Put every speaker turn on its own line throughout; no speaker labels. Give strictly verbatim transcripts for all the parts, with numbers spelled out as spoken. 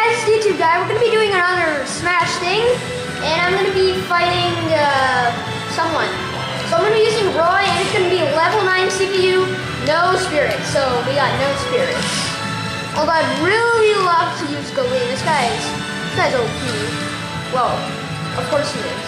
guys, it's YouTube guy. We're gonna be doing another Smash thing, and I'm gonna be fighting uh, someone. So I'm gonna be using Roy, and it's gonna be level nine C P U, no spirits. So we got no spirits. Although I'd really love to use Galeem. This guy's this guy's O P. Well, of course he is.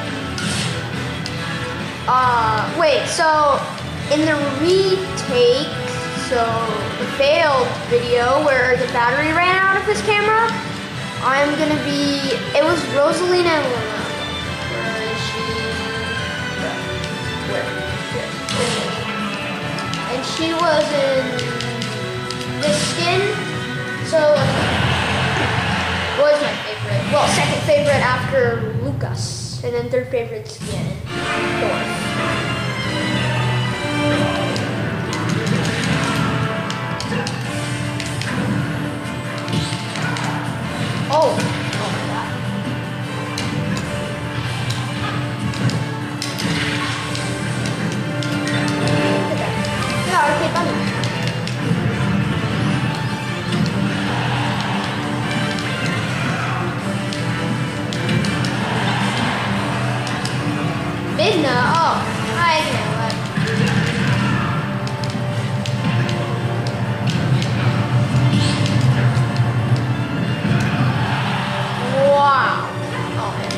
Uh, wait. So in the retake. So, the failed video where the battery ran out of his camera, I'm gonna be, it was Rosalina and Luna. Where is she? Where? Here. And she was in this skin, so, was my favorite. Well, second favorite after Lucas, and then third favorite skin, fourth. Oh, oh my god. Look at that. Yeah, arcade bunny. Midna, oh, I know what. Wow. Oh, man.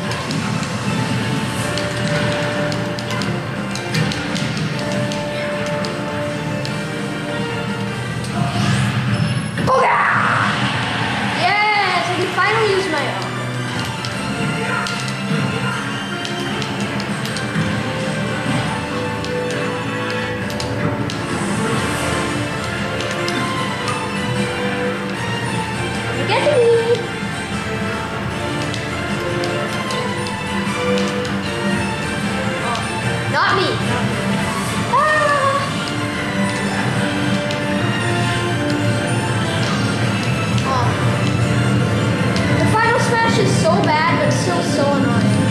Booga! Yes, I can finally use my own. You get to me. Not me. Ah. Oh. The final smash is so bad, but still so annoying.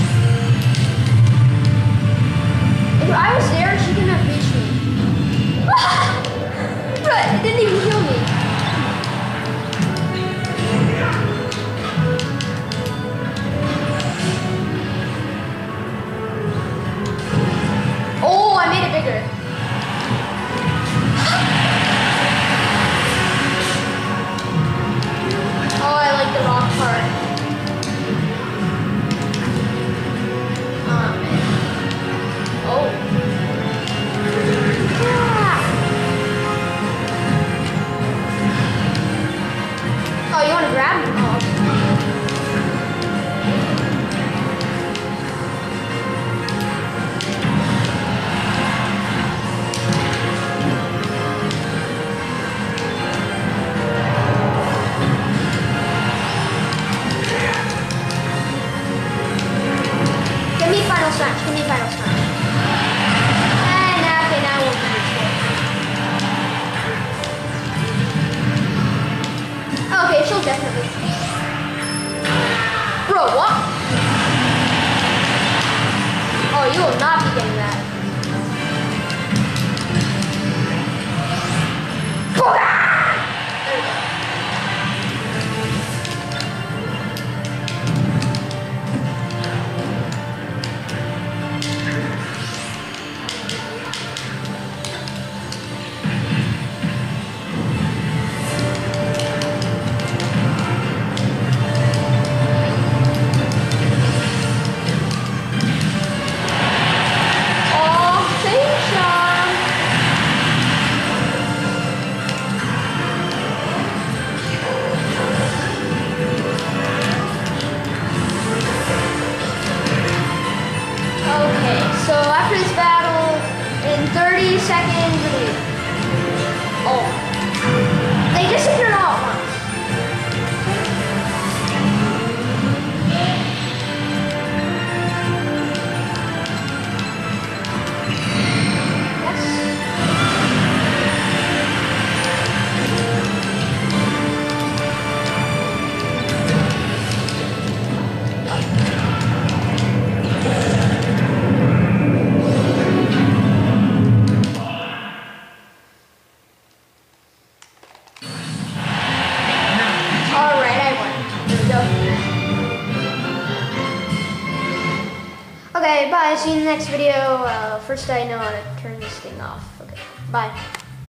If I was there, she couldn't have reached me. But it didn't even kill me. Oh, I made it bigger. Oh, I like the rock part. Oh, man. Oh. Yeah. Oh, you want to grab me? Oh. Smash, give me final smash. And now, okay, now we'll do this one. Okay, she'll definitely. Bro, what? Oh, you will not be getting that. Booga! There we go. Okay, bye. See you in the next video. Uh, first I know how to turn this thing off. Okay, bye.